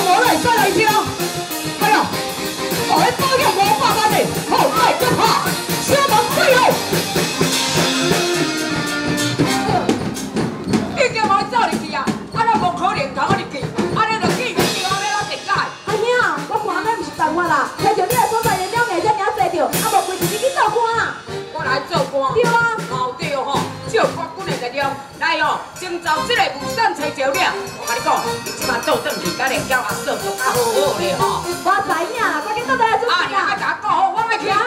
我来再来听。哎呀，我来保养500万的，好爱不怕，小门最后。 你叫我走入去啊，啊，咱无可能甲我入去，啊，你就记个对安尼咱定解。 阿兄，我看咱毋是同我啦，听着你的所在的了解遮尔济着，啊无规日去做官啊。 我来做官。 对啊。 哦对吼，照官军的力量来哦，征召这个无产阶级了。我甲你讲，你即马倒转去，甲连叫阿嫂做较好好咧吼。 我知影啦，快点倒来做事啊，你爱甲我讲好，我要去。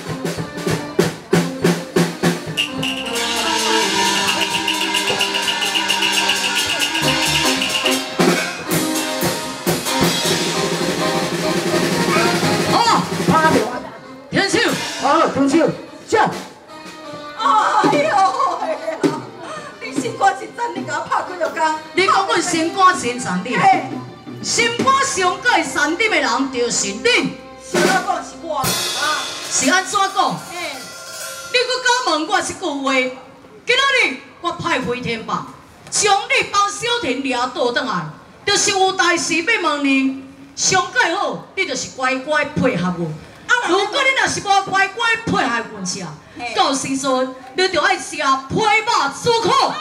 天秀，好，天秀，这。 哎呦喂！你心肝真赞，你甲我拍几落工？ 你讲阮心肝真赞你？心肝上过善点的人就是你。 是我讲是我啊？ 是安怎讲？你搁敢问我一句话？今仔日我派飞天吧，将你帮小田掠倒转来，就是有代志要问你。上介好，你就是乖乖配合我。如果你若是无乖乖配合阮吃，到时阵你就爱吃皮肉煮苦。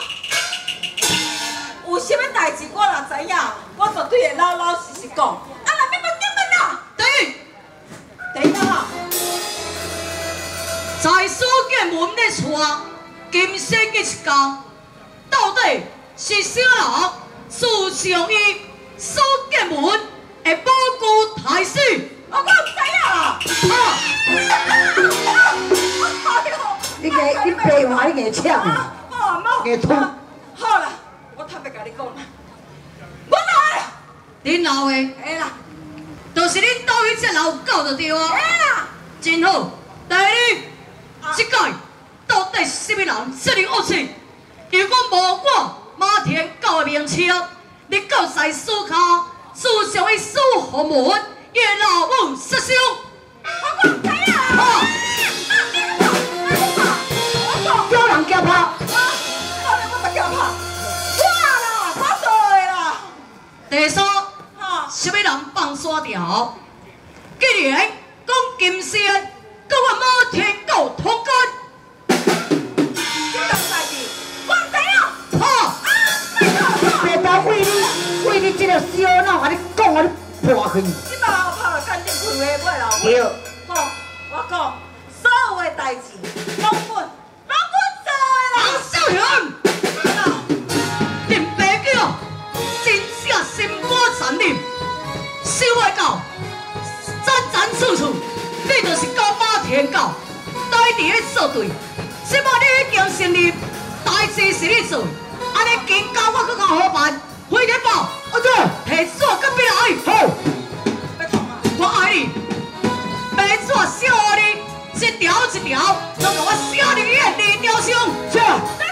有啥物代志我若知影，我绝对会老老实实讲。啊，若要问你问啦，第一啊， 在所见闻咧带金星嘅一家，到底是啥人自上伊所见闻会保护大事？ 我唔知影啦。 你白话你硬呛的，硬吞。 好啦，我坦白甲你讲啦，我来。 恁老的， 会啦， 就是恁兜迄只老狗就对啊。 会啦， 真好。但是你即届到底是啥物人这么恶气？如果无我马田狗的名称，你够在思考自上伊所何门，伊的老母失伤。 我唔知影啦。 叫人叫拍。 可能我咪叫拍。我啦，我做的啦。 第三，什么人放沙条？既然讲金星，跟我马田狗同根。 这种代志，我唔知影。 好。 别当为你这个小脑，甲你讲啊，你破去。 即摆我拍了干净开话，我老母。 对。 好，我讲所有的代志，拢阮做的啦。 王少雄，恁爸囝真正心肝残忍，收的狗，斩处处，你就是狗马田狗，呆伫咧作对。即摆你已经承认代志是你做，安尼更加我更较好办。飞天宝， 对， 提纸跟笔来。 好。 我爱你，白纸写你，一条一条，拢甲我写入你的2条上。 是。